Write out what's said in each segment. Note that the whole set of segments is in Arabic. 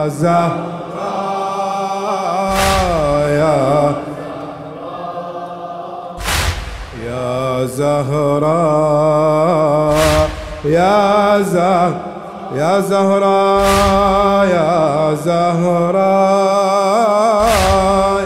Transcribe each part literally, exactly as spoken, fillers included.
زهراء يا يا زهراء يا زهراء يا زهراء يا زهراء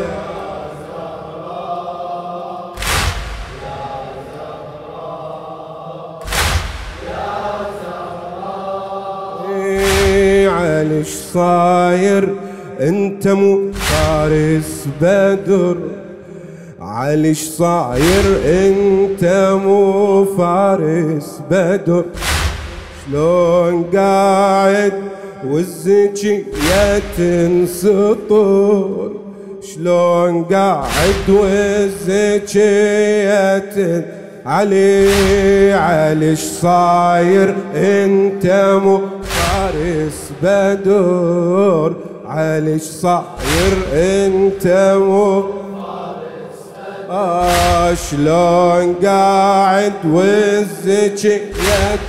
علش صاير انت مو فارس بدر، علش صاير انت مو فارس بدر، شلون قاعد والزكية تنسطر، شلون قاعد والزكية تنسطر، علي علش صاير انت مو فارس بدر، علش صاير انت مو فارس بدر، آه شلون قاعد والزكية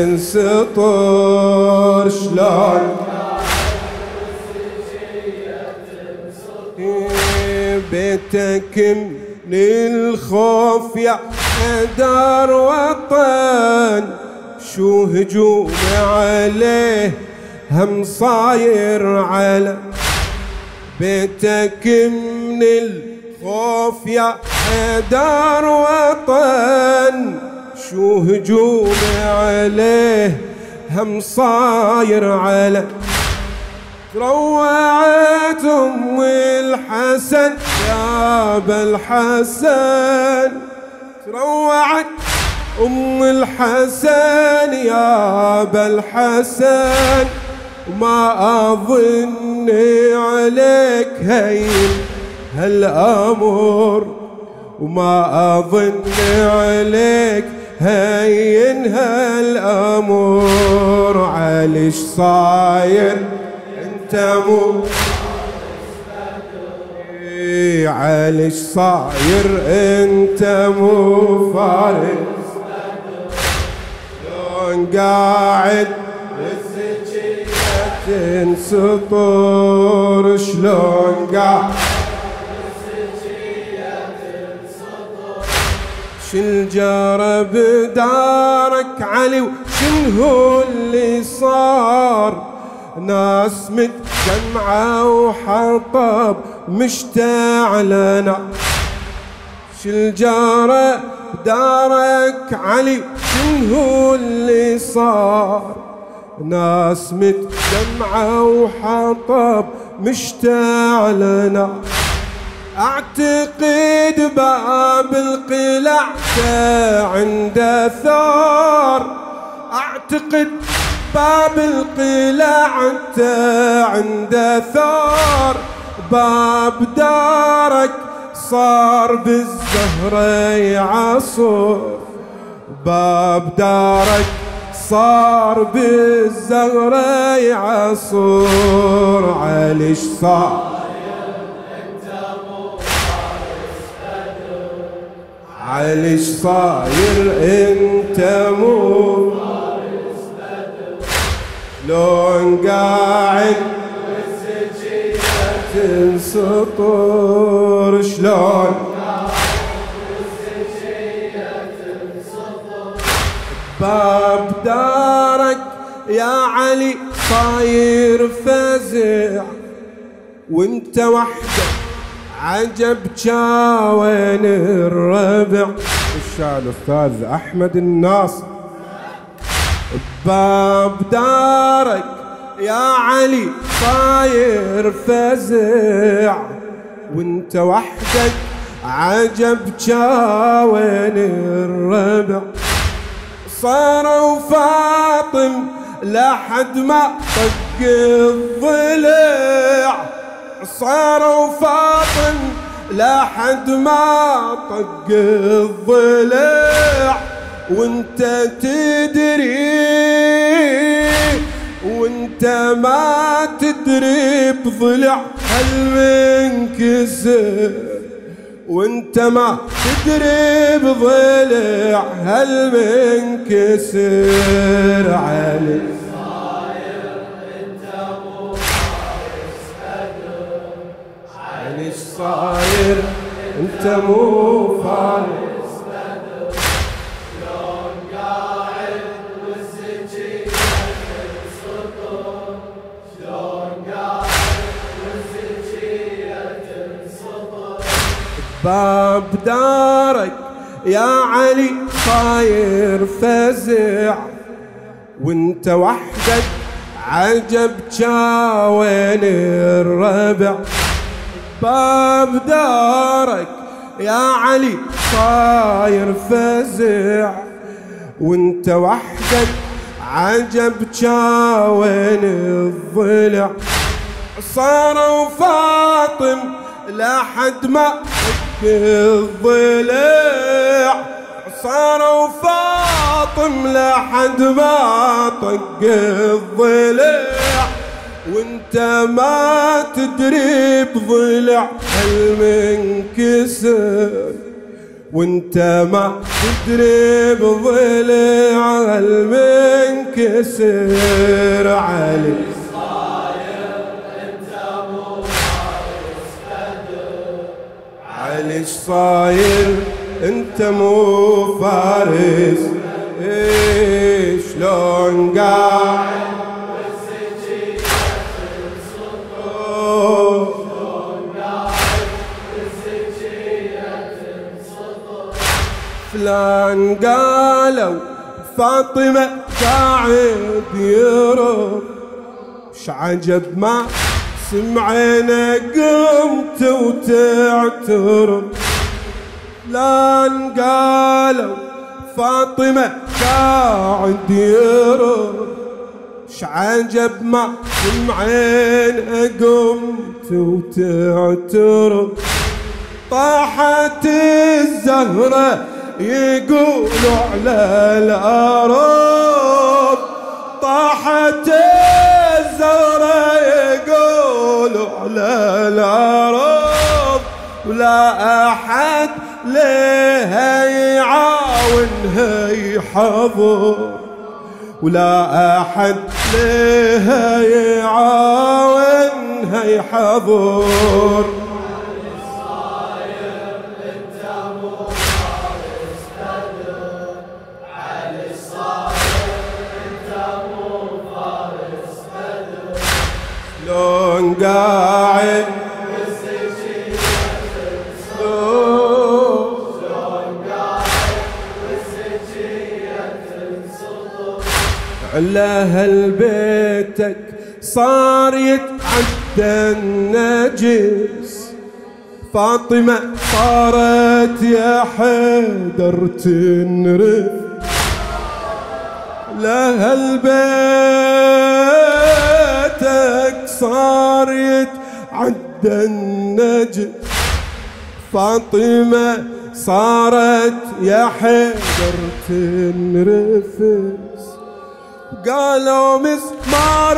تنسطر، شلون قاعد والزكية تنسطر، بيتك من الخوف يا حدار وطن، شو هجوم عليه هم صاير على بيتك من الخوف يا حدار وطن، شو هجوم عليه هم صاير على روعت ام الحسن يا ابا الحسن، روعت ام الحسن يا ابا الحسن، وما اظن عليك هين هالامر، وما اظن عليك هين هالامر، علش صاير انت مو علش صاير انت مو فارس شلون قاعد والزكية تنسطر، شلون قاعد والزكية تنسطر، شنجرة بدارك علي وشنهو اللي صار، ناس متجمعة وحطب مشتعلنا، شنجرة بدارك علي شنهو اللي صار، ناس متجمعة وحطب مشتعلنا، اعتقد باب القلع عنده ثار، اعتقد باب القلع عنده ثار، باب دارك صار بالزهرة يعصر، باب دارك صار بالزهرة يعصر، علش صاير انت مو فارس بدر، علش صاير انت مو فارس بدر، شلون قاعد والزكية تنسطر، شلون باب دارك يا علي صاير فزع، وانت وحدك عجب جاوين الربع، الشاعر الاستاذ احمد الناصر، باب دارك يا علي صاير فزع، وانت وحدك عجب جاوين الربع، صاروا فاطم لحد ما طق الضلع، صاروا فاطم لحد ما طق الضلع، وانت تدري وانت ما تدري بضلع هل منكسر، وانت ما تدري بضلع هل منكسر، علي صاير انت مو فارس صاير انت مو فارس بدر، شلون قاعد والزكية تنسطر، شلون قاعد والزكية تنسطر. باب دارك يا علي صاير فزع، وانت وحدك عجب جاوين الربع. باب دارك يا علي صاير فزع، وانت وحدك عجب جاوين الضلع. صاروا فاطم لحد ما حق الضلع، صاروا فاطم لحد ما طق الضلع. وانت ما تدري بضلع هالمنكسر، وانت ما تدري بضلع هالمنكسر. علي علي صاير انت مو فارس، ايه شلون قاعد والزكية تنسطر، شلون قاعد والزكية تنسطر. فلان قالوا فاطمة قاعد يرب، شعجب ما سمعنا قمت وتعترب. لان قالوا فاطمة قاعد يرب، شعجب ما سمعنا قمت وتعترب. طاحت الزهرة يقولوا على الأرض، طاحت الزهرة يقولوا على الأرض. ولا أحد لها يعاونها يحضر، ولا أحد لها يعاونها يحضر. شلون قاعد والزكية تنسطر، شلون قاعد والزكية تنسطر. على هالبيتك صار يتعدى النجس، فاطمة صارت يا حيدر تنرف. لهالبيتك صار يتعدى النجس، فاطمة صارت يا حيدر تنرفس. قالوا مسمار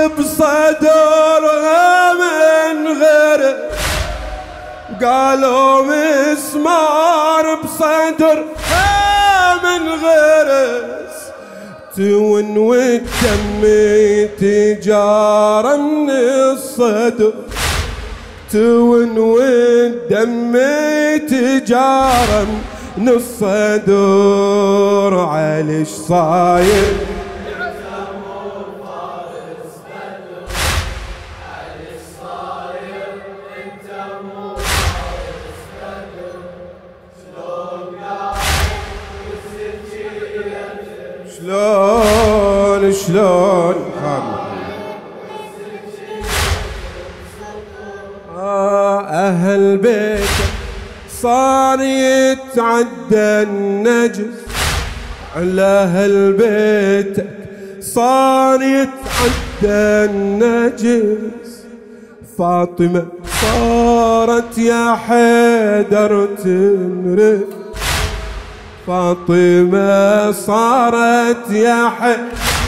بصدرها من غيره، قالوا مسمار بصدرها من غيرس. تون والدم تجارة من الصدر، تون والدم تجارة من الصدر. عليش صاير شلون شلون آه أهل بيتك صار يتعدى النجس، على أهل بيتك صار يتعدى النجس. فاطمة صارت يا حيدر تنرف، فاطمة صارت يا حيدر.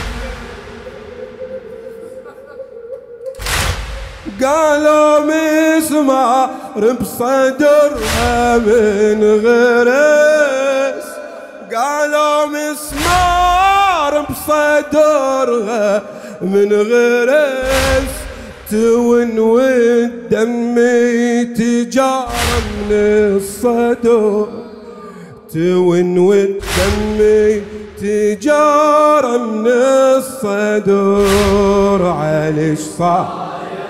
قالوا مسمار بصدرها من غرس، قالوا مسمار بصدرها من غرس. تون والدم تجارة من الصدر، تون والدم تجارة من الصدر. عليش صار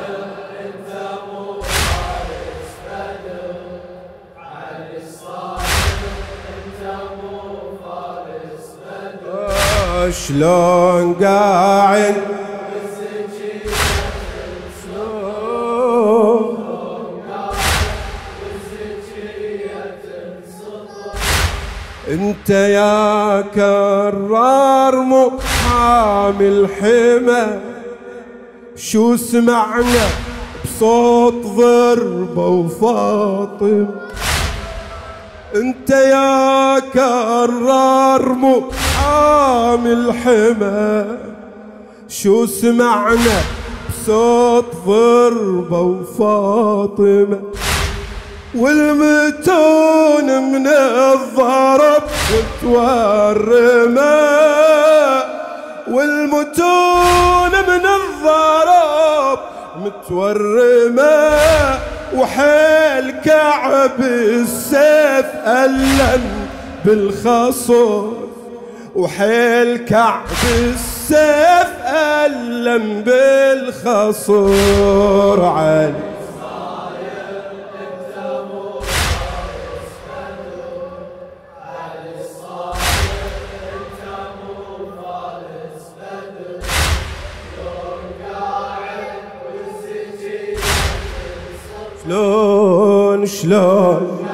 شلون قاعد انت يا كرار محامي الحمى، شو سمعنا بصوت ضربة وفاطم؟ انت يا كرار محامي الحمى، شو سمعنا بصوت ضربة وفاطمة؟ والمتون من الضرب وتورمة، والمتون من الضرب متورمة، وحيل كعب السيف ألم بالخصر، وحيل كعب السيف ألم بالخصر. علي شلون شلون